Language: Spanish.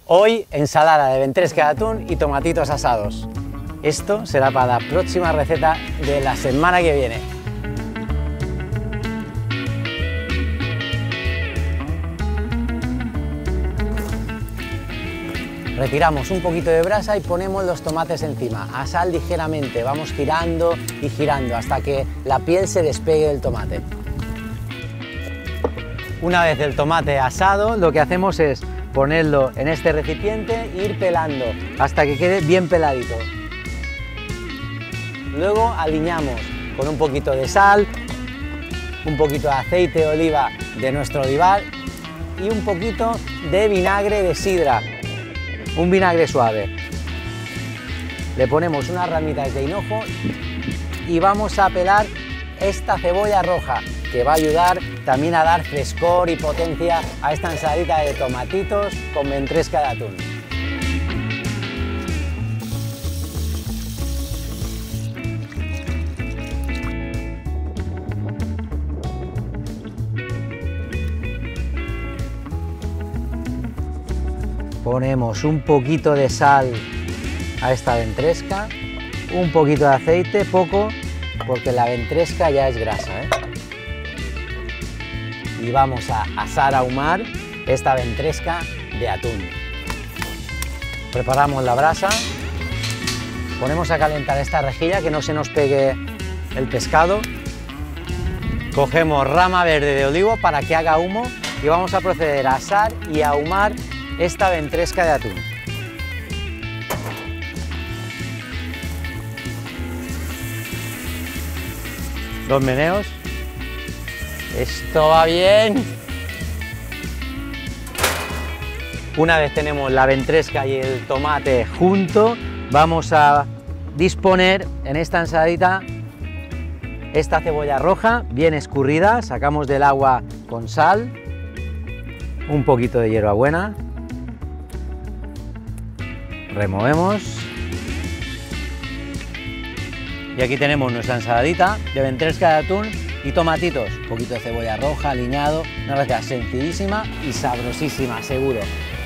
Hoy ensalada de ventresca de atún y tomatitos asados. Esto será para la próxima receta de la semana que viene. Retiramos un poquito de brasa y ponemos los tomates encima. Asar ligeramente, vamos girando y girando hasta que la piel se despegue del tomate. Una vez el tomate asado, lo que hacemos es ponerlo en este recipiente e ir pelando hasta que quede bien peladito. Luego aliñamos con un poquito de sal, un poquito de aceite de oliva de nuestro olivar y un poquito de vinagre de sidra, un vinagre suave. Le ponemos unas ramitas de hinojo y vamos a pelar esta cebolla roja, que va a ayudar también a dar frescor y potencia a esta ensaladita de tomatitos con ventresca de atún. Ponemos un poquito de sal a esta ventresca, un poquito de aceite, poco, porque la ventresca ya es grasa, Y vamos a asar, ahumar esta ventresca de atún. Preparamos la brasa, ponemos a calentar esta rejilla que no se nos pegue el pescado. Cogemos rama verde de olivo para que haga humo y vamos a proceder a asar y a ahumar esta ventresca de atún. Dos meneos. Esto va bien. Una vez tenemos la ventresca y el tomate junto, vamos a disponer en esta ensaladita esta cebolla roja bien escurrida. Sacamos del agua con sal, un poquito de hierbabuena, removemos y aquí tenemos nuestra ensaladita de ventresca de atún y tomatitos, un poquito de cebolla roja, aliñado, una receta sencillísima y sabrosísima, seguro.